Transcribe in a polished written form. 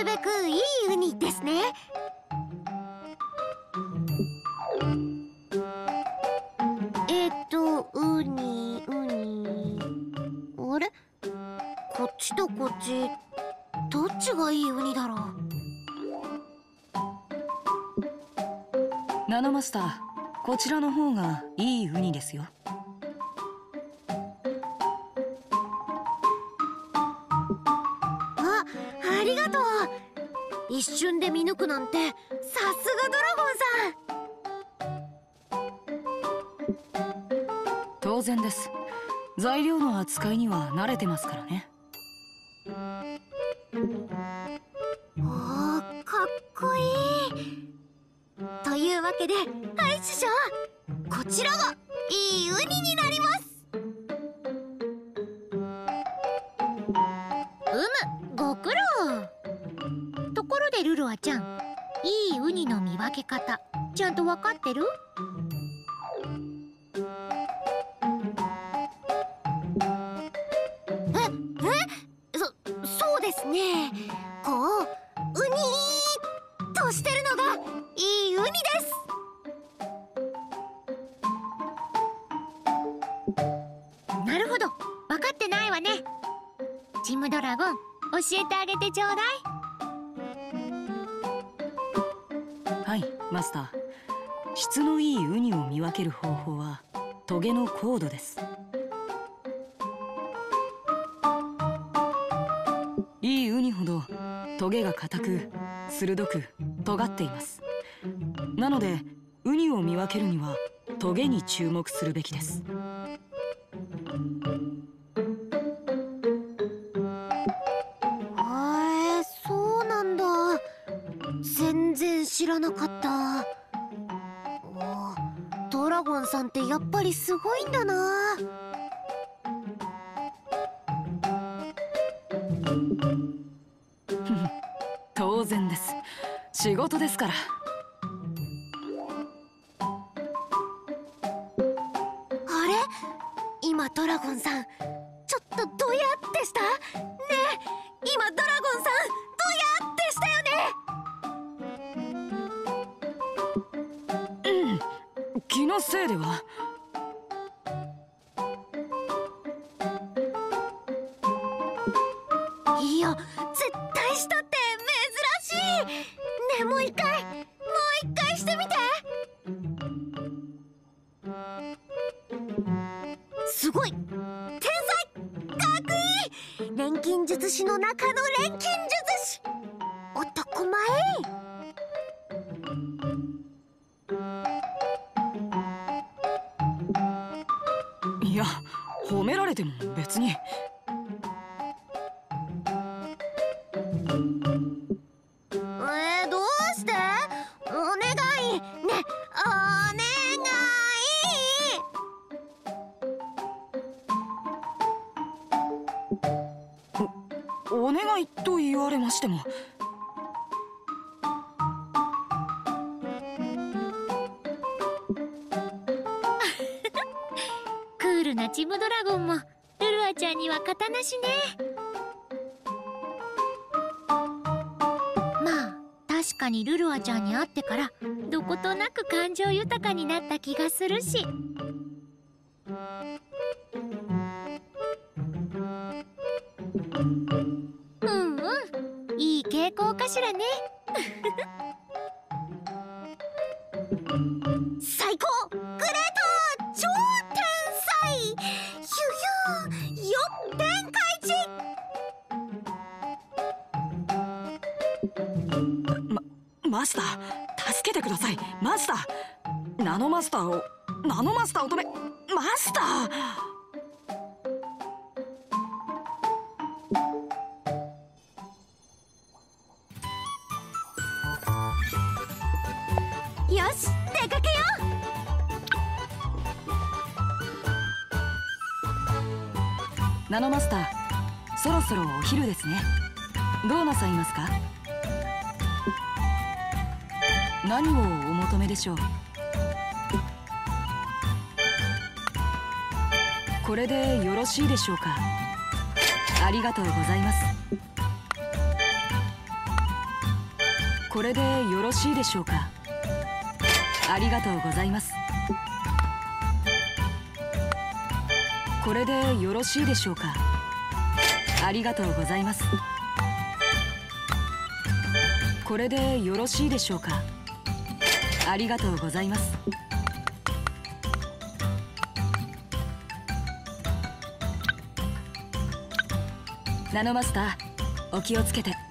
るべくいいウニですね。ウニあれ、こっちとこっちどっちがいいウニだろう。 ナノマスター、こちらの方がいいウニですよ。 ありがとう。一瞬で見抜くなんてさすがドラゴンさん。 当然です。材料の扱いには慣れてますからね。 かっこいい。というわけで、はい師匠、こちらがいいウニになります。ご苦労。ところでルルアちゃん、いいウニの見分け方ちゃんと分かってる？そうですね。こうウニーとしてるのがいいウニです。なるほど、分かってないわね。チムドラゴン、教えてあげてちょうだい。 はい、マスター。質のいいウニを見分ける方法はトゲのコードです。いいウニほどトゲが硬く鋭く尖っています。なのでウニを見分けるにはトゲに注目するべきです。 そうなんだ。全然知らなかった。ドラゴンさんってやっぱりすごいんだな。 当然です。仕事ですから。 あれ、今ドラゴンさんちょっとドヤってした？ねえ、今ドラゴンさんドヤってしたよね。 気のせいでは。 いや、絶対したって珍しい。ねえ、もう一回してみて。すごい、天才、かっこいい。錬金術師の中の錬金術師、男前。 いや、褒められても別に。 どうして？お願いね、お願い。 お願いと言われましても。 クールなチムドラゴンもルルアちゃんには型なしね。まあ確かにルルアちゃんに会ってからどことなく感情豊かになった気がするし。いい傾向かしらね。最高、グレート、超天才、ヒュヒュよっ天下一。 マスター、助けてください。マスター、ナノマスターを止め。マスター。 よし、出かけよナノマスター、そろそろお昼ですね。どうなさいますか？何をお求めでしょう？これでよろしいでしょうか？ありがとうございます。 これでよろしいでしょうか。ありがとうございます。これでよろしいでしょうか。ありがとうございます。これでよろしいでしょうか。ありがとうございます。ナノマスター、お気をつけて。